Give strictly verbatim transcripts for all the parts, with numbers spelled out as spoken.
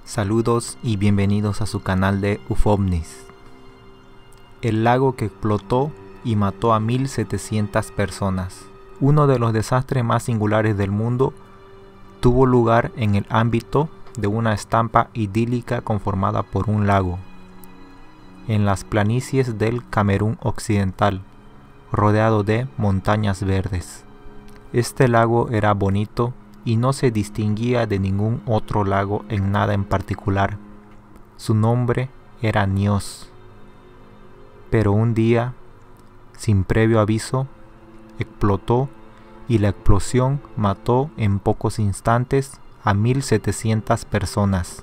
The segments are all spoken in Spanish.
Saludos y bienvenidos a su canal de Ufovnis. El lago que explotó y mató a mil setecientas personas. Uno de los desastres más singulares del mundo tuvo lugar en el ámbito de una estampa idílica conformada por un lago, en las planicies del Camerún occidental, rodeado de montañas verdes. Este lago era bonito y no se distinguía de ningún otro lago en nada en particular. Su nombre era Nios. Pero un día, sin previo aviso, explotó y la explosión mató en pocos instantes a mil setecientas personas.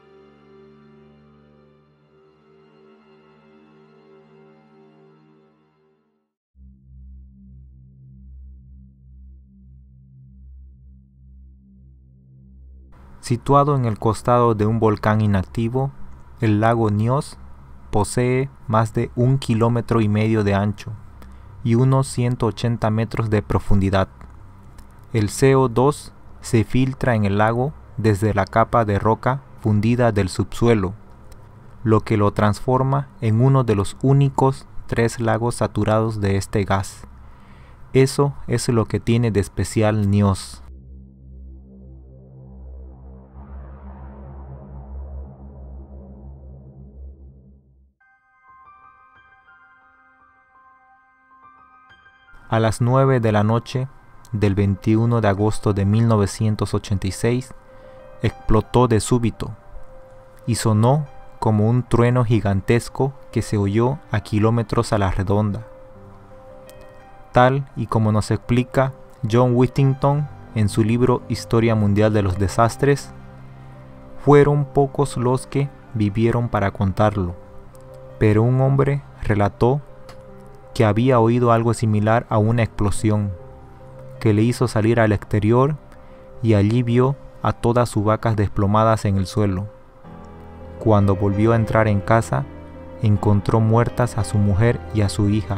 Situado en el costado de un volcán inactivo, el lago Nios posee más de un kilómetro y medio de ancho y unos ciento ochenta metros de profundidad. El C O dos se filtra en el lago desde la capa de roca fundida del subsuelo, lo que lo transforma en uno de los únicos tres lagos saturados de este gas. Eso es lo que tiene de especial Nios. A las nueve de la noche del veintiuno de agosto de mil novecientos ochenta y seis, explotó de súbito y sonó como un trueno gigantesco que se oyó a kilómetros a la redonda. Tal y como nos explica John Whittington en su libro Historia Mundial de los Desastres, fueron pocos los que vivieron para contarlo, pero un hombre relató que había oído algo similar a una explosión, que le hizo salir al exterior y allí vio a todas sus vacas desplomadas en el suelo. Cuando volvió a entrar en casa, encontró muertas a su mujer y a su hija.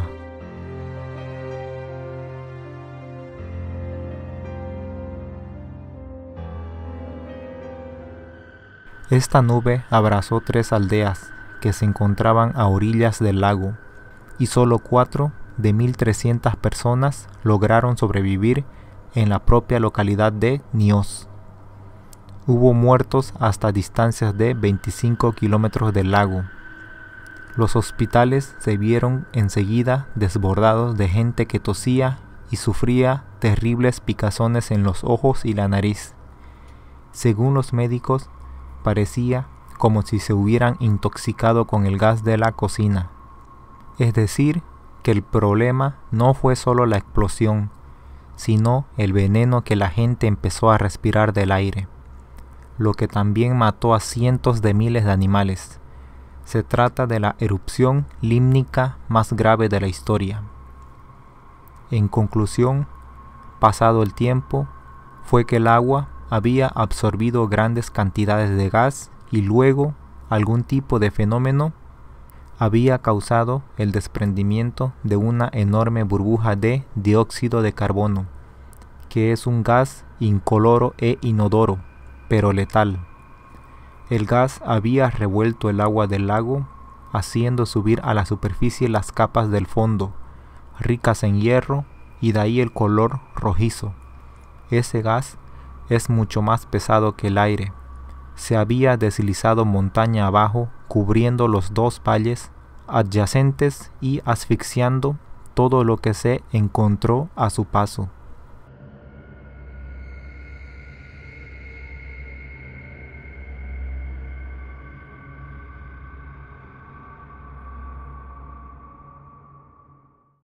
Esta nube abrazó tres aldeas que se encontraban a orillas del lago, y solo cuatro de mil trescientas personas lograron sobrevivir en la propia localidad de Nios. Hubo muertos hasta distancias de veinticinco kilómetros del lago. Los hospitales se vieron enseguida desbordados de gente que tosía y sufría terribles picazones en los ojos y la nariz. Según los médicos, parecía como si se hubieran intoxicado con el gas de la cocina. Es decir, que el problema no fue solo la explosión, sino el veneno que la gente empezó a respirar del aire, lo que también mató a cientos de miles de animales. Se trata de la erupción límnica más grave de la historia. En conclusión, pasado el tiempo, fue que el agua había absorbido grandes cantidades de gas y luego algún tipo de fenómeno había causado el desprendimiento de una enorme burbuja de dióxido de carbono, que es un gas incoloro e inodoro, pero letal. El gas había revuelto el agua del lago, haciendo subir a la superficie las capas del fondo, ricas en hierro, y de ahí el color rojizo. Ese gas es mucho más pesado que el aire. Se había deslizado montaña abajo, cubriendo los dos valles adyacentes y asfixiando todo lo que se encontró a su paso.